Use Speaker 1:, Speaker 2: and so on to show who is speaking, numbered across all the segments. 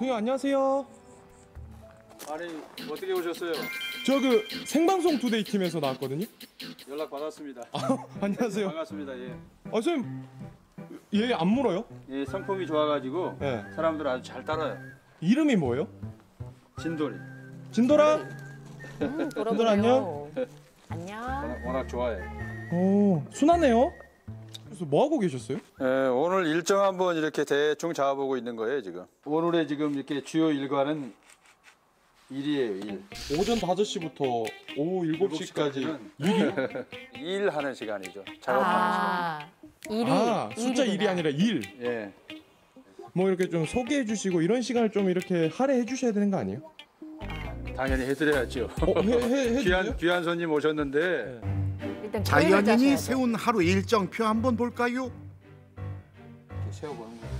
Speaker 1: 형님 안녕하세요.
Speaker 2: 아니 어떻게 오셨어요?
Speaker 1: 저 그 생방송 투데이 팀에서 나왔거든요.
Speaker 2: 연락 받았습니다.
Speaker 1: 안녕하세요.
Speaker 2: 반갑습니다. 예.
Speaker 1: 선생님 얘 안 물어요?
Speaker 2: 예, 성품이 좋아가지고
Speaker 1: 네.
Speaker 2: 사람들 아주 잘 따라요.
Speaker 1: 이름이 뭐예요?
Speaker 2: 진돌이.
Speaker 1: 진돌아.
Speaker 3: 돌아보네요.
Speaker 1: 안녕.
Speaker 3: 안녕.
Speaker 2: 워낙 좋아해.
Speaker 1: 오 순하네요. 그래서 뭐 하고 계셨어요?
Speaker 2: 예, 오늘 일정 한번 이렇게 대충 잡아보고 있는 거예요 지금. 오늘의 지금 이렇게 주요 일과는 일이에요 일.
Speaker 1: 오전 5시부터 오후 7시까지
Speaker 2: 일하는 시간이죠. 작업하는
Speaker 3: 일이
Speaker 1: 숫자
Speaker 3: 일이구나.
Speaker 1: 일이 아니라 일.
Speaker 2: 시간. 예.
Speaker 1: 뭐 이렇게 좀 소개해 주시고 이런 시간을 좀 이렇게 할애해 주셔야 되는 거 아니에요?
Speaker 2: 당연히 해드려야죠.
Speaker 1: 해주세요?
Speaker 2: 귀한 손님 오셨는데
Speaker 3: 일단 계획을
Speaker 4: 자연인이
Speaker 3: 짜셔야죠.
Speaker 4: 세운 하루 일정표 한번 볼까요?
Speaker 2: 이렇게 세워보는 거예요.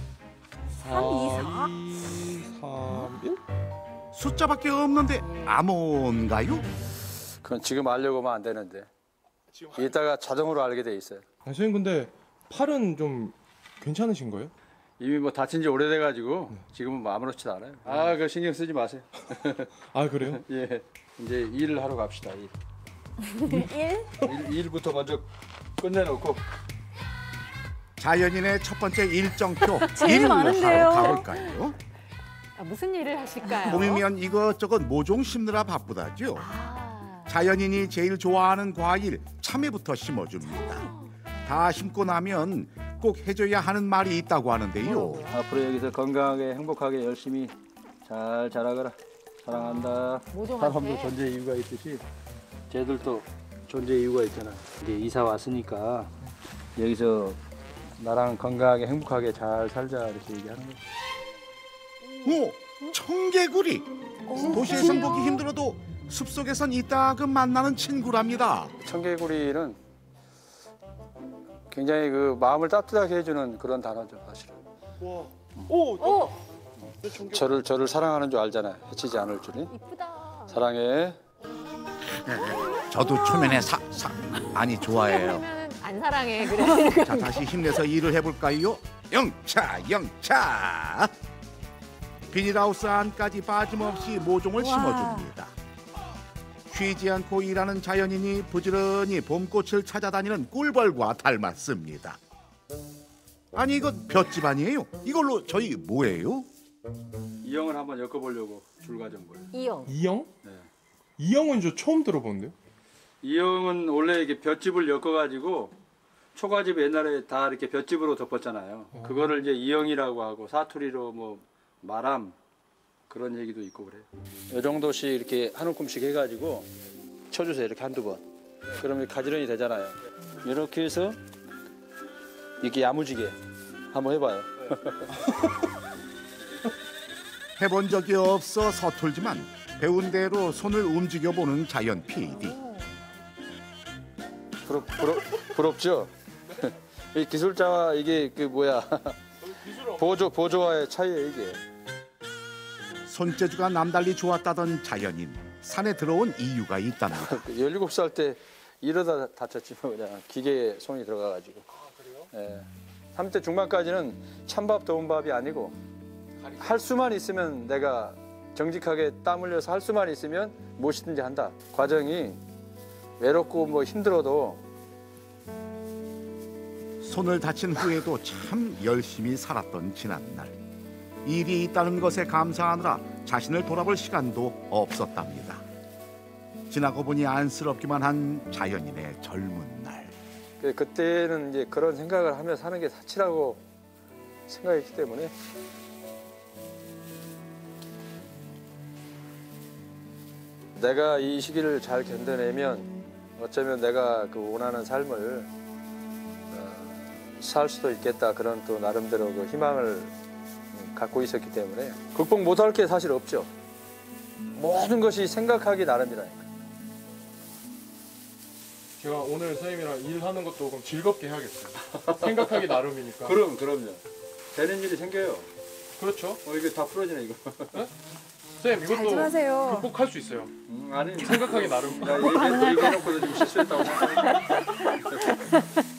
Speaker 1: 3, 2, 3, 1?
Speaker 4: 숫자밖에 없는데 암호인가요?
Speaker 2: 그건 지금 알려고 하면 안 되는데 이따가 자동으로 알게 돼 있어요.
Speaker 1: 선생님 근데 팔은 좀 괜찮으신 거예요?
Speaker 2: 이미 뭐 다친 지 오래돼가지고 지금은 뭐 아무렇지도 않아요. 아, 그 신경 쓰지 마세요.
Speaker 1: 아 그래요?
Speaker 2: 예, 이제 일을 하러 갑시다. 일부터 먼저 끝내놓고.
Speaker 4: 자연인의 첫 번째 일정표
Speaker 3: 제일
Speaker 4: 일을
Speaker 3: 많은데요.
Speaker 4: 하러 가볼까요?
Speaker 3: 무슨 일을 하실까요?
Speaker 4: 봄이면 이것저것 모종 심느라 바쁘다죠. 자연인이 제일 좋아하는 과일 참외부터 심어줍니다. 다 심고 나면 꼭 해줘야 하는 말이 있다고 하는데요.
Speaker 2: 앞으로 여기서 건강하게 행복하게 열심히 잘 자라거라. 사랑한다.
Speaker 3: 모종한테.
Speaker 2: 사람도 존재 이유가 있듯이 쟤들도 존재 이유가 있잖아. 이제 이사 왔으니까 여기서 나랑 건강하게 행복하게 잘 살자 이렇게 얘기하는 거지.
Speaker 4: 오, 청개구리. 도시에선 보기 힘들어도 숲속에선 이따금 만나는 친구랍니다.
Speaker 2: 청개구리는 굉장히 그 마음을 따뜻하게 해주는 그런 단어죠, 사실은.
Speaker 3: 오,
Speaker 2: 저를 사랑하는 줄 알잖아요. 해치지 않을 줄이.
Speaker 3: 이쁘다.
Speaker 2: 사랑해.
Speaker 4: 저도 초면에 많이 좋아해요.
Speaker 3: 그러면은 안 사랑해 그래.
Speaker 4: 자, 다시 힘내서 일을 해볼까요? 영차. 비닐하우스 안까지 빠짐없이 모종을 심어줍니다. 쉬지 않고 일하는 자연인이 부지런히 봄꽃을 찾아다니는 꿀벌과 닮았습니다. 아니 이건 볏짚 아니에요? 이걸로 저희 뭐예요?
Speaker 2: 이형을 한번 엮어보려고 줄 가져온 거예요.
Speaker 3: 이영.
Speaker 1: 이영?
Speaker 2: 네.
Speaker 1: 이영은 저 처음 들어보는데요.
Speaker 2: 이형은 원래 이게 볏짚을 엮어가지고 초가집 옛날에 다 이렇게 볏짚으로 덮었잖아요. 그거를 이제 이형이라고 하고 사투리로 뭐 마람 그런 얘기도 있고 그래요. 이 정도씩 이렇게 한 움큼씩 해가지고 쳐주세요. 이렇게 한두 번. 그러면 가지런히 되잖아요. 이렇게 해서 이렇게 야무지게 한번 해봐요.
Speaker 4: 해본 적이 없어 서툴지만 배운 대로 손을 움직여보는 자연 PD.
Speaker 2: 부럽죠? 이 기술자와 이게 그 뭐야 보조와의 차이예요 이게.
Speaker 4: 손재주가 남달리 좋았다던 자연인. 산에 들어온 이유가 있답니다.
Speaker 2: 17살 때 이러다 다쳤지 뭐 그냥 기계에 손이 들어가가지고. 예. 30대 중반까지는 찬밥 더운 밥이 아니고 할 수만 있으면 내가 정직하게 땀 흘려서 할 수만 있으면 무엇이든지 한다. 과정이 외롭고 뭐 힘들어도
Speaker 4: 손을 다친 후에도 참 열심히 살았던 지난날. 일이 있다는 것에 감사하느라 자신을 돌아볼 시간도 없었답니다. 지나고 보니 안쓰럽기만 한 자연인의 젊은 날.
Speaker 2: 그때는 이제 그런 생각을 하며 사는 게 사치라고 생각했기 때문에 내가 이 시기를 잘 견뎌내면 어쩌면 내가 그 원하는 삶을 살 수도 있겠다 그런 또 나름대로 그 희망을 갖고 있었기 때문에 극복 못할 게 사실 없죠. 모든 것이 생각하기 나름이라니까.
Speaker 1: 제가 오늘 선생님이랑 일하는 것도 그럼 즐겁게 해야겠어요. 생각하기 나름이니까.
Speaker 2: 그럼요. 되는 일이 생겨요.
Speaker 1: 그렇죠.
Speaker 2: 이게 다 풀어지네 이거.
Speaker 1: 선생님
Speaker 3: 잘 좀
Speaker 1: 이것도
Speaker 3: 하세요.
Speaker 1: 극복할 수 있어요.
Speaker 2: 아니
Speaker 1: 생각하기 나름.
Speaker 2: 얘기해놓고도 좀 실수했다고 생각해.